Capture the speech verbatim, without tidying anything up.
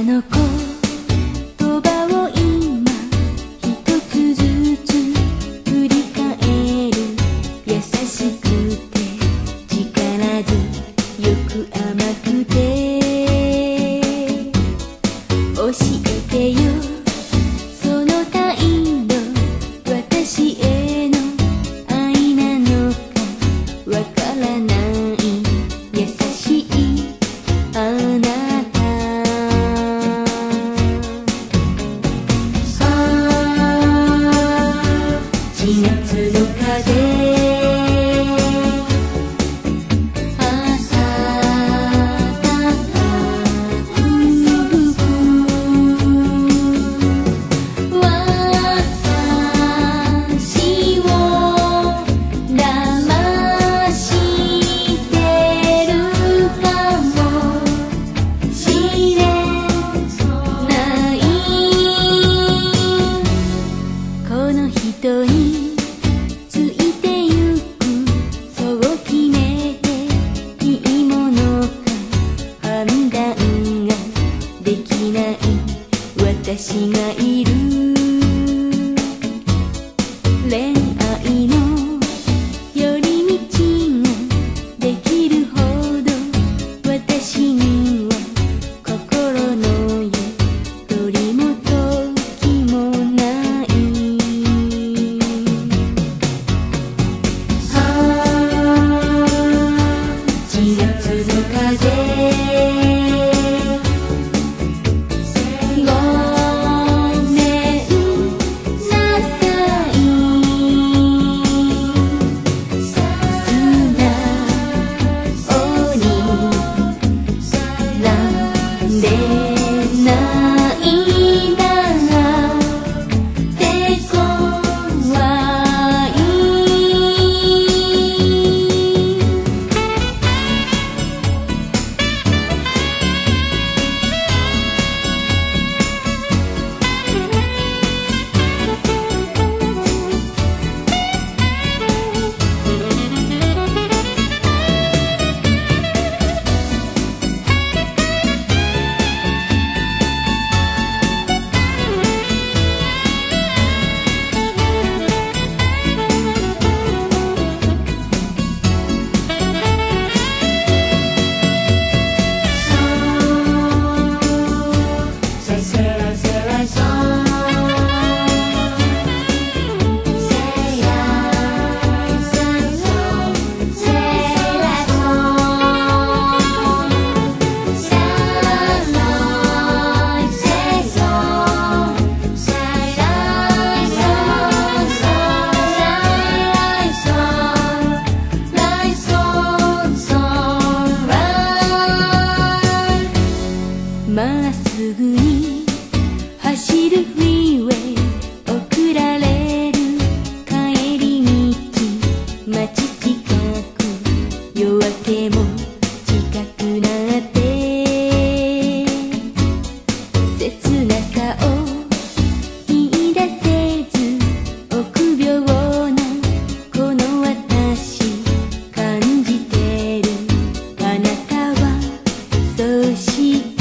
の言葉を今一つずつ振り返る。優しくて力強く甘くて教えてよその態度。私への愛なのかわからない優しいあなた。しがつの風人についてゆくそう決めていいものか判断ができない私がいる。恋愛の寄り道ができるほど私には心のゆとりも時もない。しがつの風ごめんなさい。素直になんでないならって怖い。まっすぐに走るフリーウェイ送られる帰り道。街近く夜明けも近くなって切なさを言い出せず臆病なこの私感じてる。あなたはそうして